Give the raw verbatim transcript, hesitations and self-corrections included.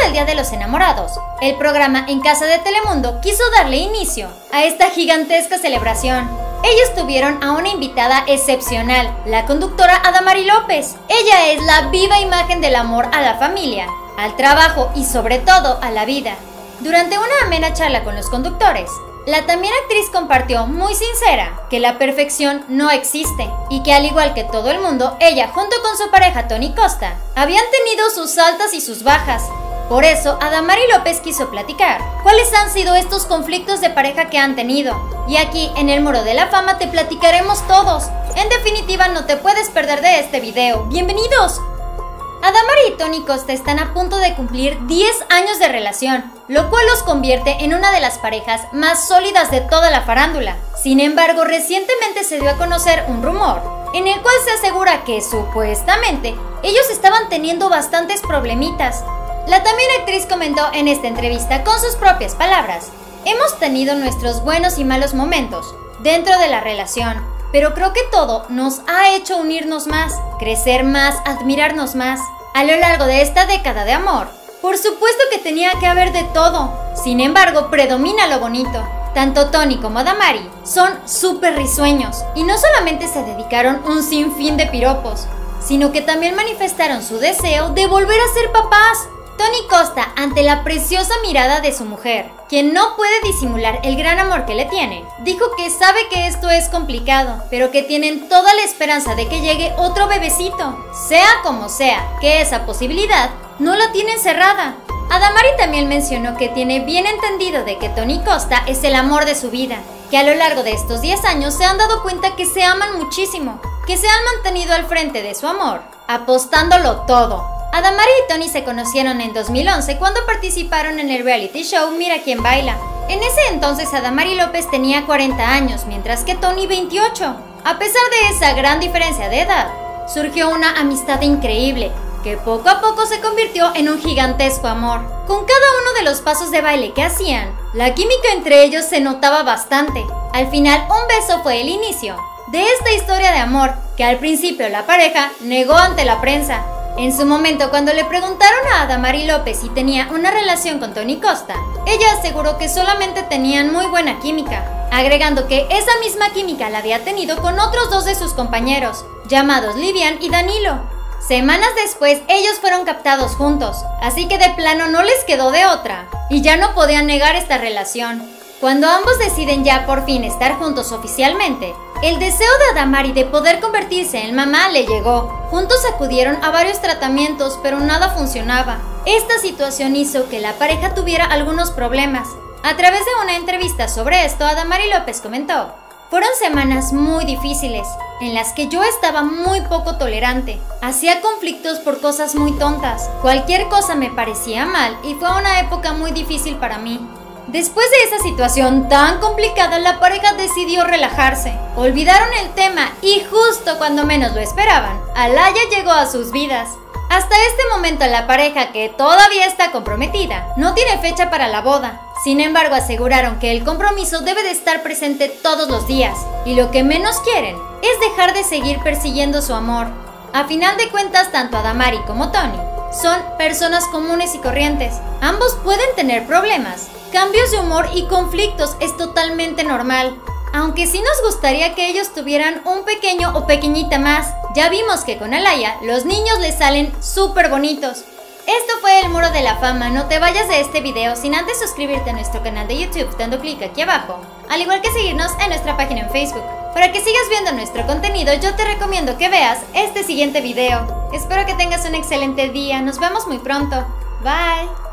del Día de los Enamorados, el programa En Casa de Telemundo quiso darle inicio a esta gigantesca celebración. Ellos tuvieron a una invitada excepcional, la conductora Adamari López. Ella es la viva imagen del amor a la familia, al trabajo y sobre todo a la vida. Durante una amena charla con los conductores, la también actriz compartió muy sincera que la perfección no existe y que al igual que todo el mundo, ella junto con su pareja Tony Costa habían tenido sus altas y sus bajas. Por eso, Adamari López quiso platicar cuáles han sido estos conflictos de pareja que han tenido. Y aquí, en el Muro de la Fama, te platicaremos todos. En definitiva, no te puedes perder de este video. ¡Bienvenidos! Adamari y Tony Costa están a punto de cumplir diez años de relación, lo cual los convierte en una de las parejas más sólidas de toda la farándula. Sin embargo, recientemente se dio a conocer un rumor, en el cual se asegura que, supuestamente, ellos estaban teniendo bastantes problemitas. La también actriz comentó en esta entrevista con sus propias palabras: hemos tenido nuestros buenos y malos momentos dentro de la relación, pero creo que todo nos ha hecho unirnos más, crecer más, admirarnos más. A lo largo de esta década de amor, por supuesto que tenía que haber de todo. Sin embargo, predomina lo bonito. Tanto Tony como Adamari son súper risueños y no solamente se dedicaron un sinfín de piropos, sino que también manifestaron su deseo de volver a ser papás. Tony Costa, ante la preciosa mirada de su mujer, quien no puede disimular el gran amor que le tienen, dijo que sabe que esto es complicado, pero que tienen toda la esperanza de que llegue otro bebecito. Sea como sea, que esa posibilidad no la tienen cerrada. Adamari también mencionó que tiene bien entendido de que Tony Costa es el amor de su vida, que a lo largo de estos diez años se han dado cuenta que se aman muchísimo, que se han mantenido al frente de su amor, apostándolo todo. Adamari y Tony se conocieron en dos mil once cuando participaron en el reality show Mira Quién Baila. En ese entonces Adamari López tenía cuarenta años, mientras que Tony veintiocho. A pesar de esa gran diferencia de edad, surgió una amistad increíble, que poco a poco se convirtió en un gigantesco amor. Con cada uno de los pasos de baile que hacían, la química entre ellos se notaba bastante. Al final, un beso fue el inicio de esta historia de amor, que al principio la pareja negó ante la prensa. En su momento, cuando le preguntaron a Adamari López si tenía una relación con Tony Costa, ella aseguró que solamente tenían muy buena química, agregando que esa misma química la había tenido con otros dos de sus compañeros, llamados Livian y Danilo. Semanas después, ellos fueron captados juntos, así que de plano no les quedó de otra, y ya no podían negar esta relación. Cuando ambos deciden ya por fin estar juntos oficialmente, el deseo de Adamari de poder convertirse en mamá le llegó. Juntos acudieron a varios tratamientos, pero nada funcionaba. Esta situación hizo que la pareja tuviera algunos problemas. A través de una entrevista sobre esto, Adamari López comentó: fueron semanas muy difíciles, en las que yo estaba muy poco tolerante. Hacía conflictos por cosas muy tontas. Cualquier cosa me parecía mal y fue una época muy difícil para mí. Después de esa situación tan complicada, la pareja decidió relajarse. Olvidaron el tema y justo cuando menos lo esperaban, Alaya llegó a sus vidas. Hasta este momento la pareja, que todavía está comprometida, no tiene fecha para la boda. Sin embargo, aseguraron que el compromiso debe de estar presente todos los días y lo que menos quieren es dejar de seguir persiguiendo su amor. A final de cuentas, tanto Adamari como Tony son personas comunes y corrientes. Ambos pueden tener problemas, cambios de humor y conflictos, es totalmente normal. Aunque sí nos gustaría que ellos tuvieran un pequeño o pequeñita más. Ya vimos que con Alaya los niños les salen súper bonitos. Esto fue el Muro de la Fama. No te vayas de este video sin antes suscribirte a nuestro canal de YouTube dando clic aquí abajo, al igual que seguirnos en nuestra página en Facebook. Para que sigas viendo nuestro contenido, yo te recomiendo que veas este siguiente video. Espero que tengas un excelente día. Nos vemos muy pronto. Bye.